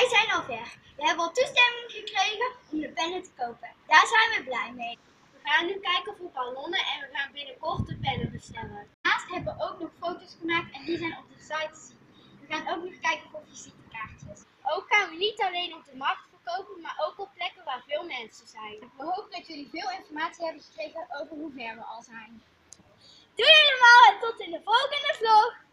Wij zijn al ver. We hebben al toestemming gekregen om de pennen te kopen. Daar zijn we blij mee. We gaan nu kijken voor ballonnen en we gaan binnenkort de pennen bestellen. Daarnaast hebben we ook nog foto's gemaakt en die zijn op de site te zien. We gaan ook nog kijken voor visitekaartjes. Ook gaan we niet alleen op de markt verkopen, maar ook op plekken waar veel mensen zijn. We hopen dat jullie veel informatie hebben gekregen over hoe ver we al zijn. Doei allemaal en tot in de volgende vlog!